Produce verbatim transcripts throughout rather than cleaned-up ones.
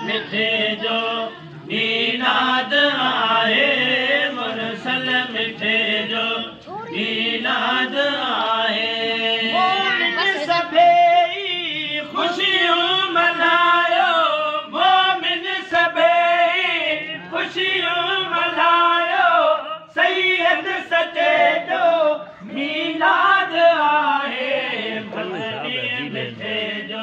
मिठे जो मीलाद आए, मुरसल मिठे जो मीलाद आए। मोमिन सभई खुशियों मनायो, मोमिन सभई खुशियों मनायो, सैयद सचे जो मीलाद आए, मदनी मिठे जो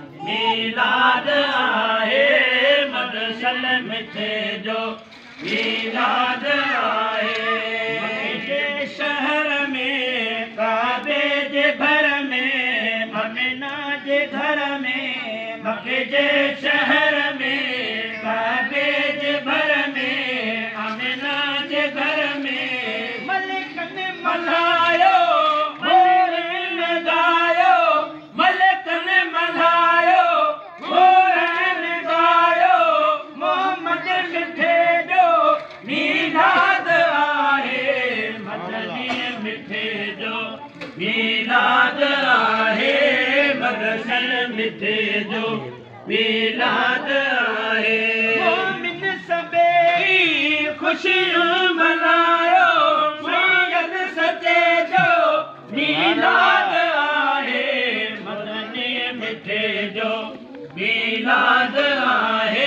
मीलाद आए, मदसल मिठे जो मीलाद आए। मक्के शहर में काबे जे घर में, ममीना जे घर में, मक्के जे शहर में काबे जे घर में, अमीना जे घर में मलिक ने मल्हायो, मोरन गायो, मलिक ने मल्हायो, मोरन गायो, मोहम्मद मिठे जो मीलाद आए, मदनी मिठे जो मीलाद आए, मदसल मिठे जो मीलाद आए। मोमिन सभई खुशियों मनायो, सैयद सचे जो मीलाद आए, मदनी मिठे जो मीलाद आए,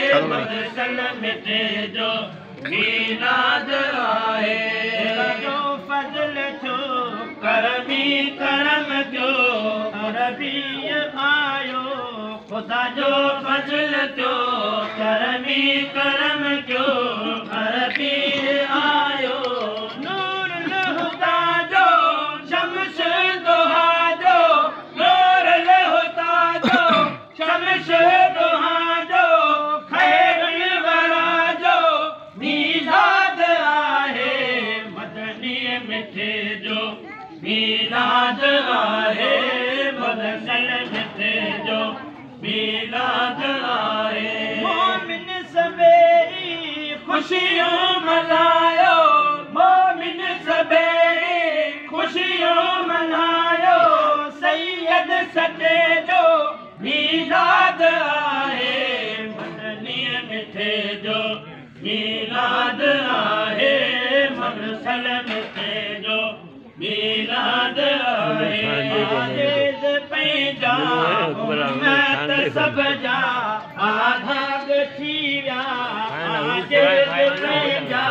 मदसल मिठे जो मीलाद आए। जो फजल जो करमी करम जो अरबी आयो, खुदा जो फजल जो करमी करम जो अरबी आयो। नूर लहुता जो शम्स दुहा जो, नूर लहुता जो शम्स दुहा जो, खैरुल वरा जो मीलाद आए, मदनी मिठे जो मीलाद आए, मदसल मिठे जो मीलाद आए। मोमिन सभई खुशियों मनायो, मोमिन सभई खुशियों मनायो, सैयद सचे जो मीलाद आए, मदनी मिठे जो मीलाद आए, मदसल मिठे जो मीलाद आए। आजिज़ पैजा उम्मत सब जा आधाग थी विया, आजिज़ पैजा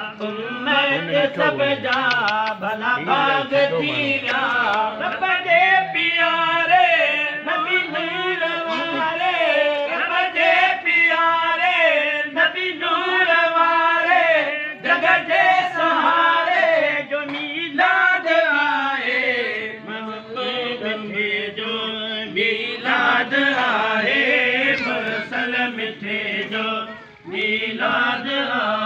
उम्मत सब जा भला भाग थी विया। रब जे प्यारे नबी नूर वारे, रब जे प्यारे नबी नूर वारे, जग जे सहारे जो मीलाद आए, मिठे जो मीलाद आए, मुरसल मिठे जो मीलाद आए।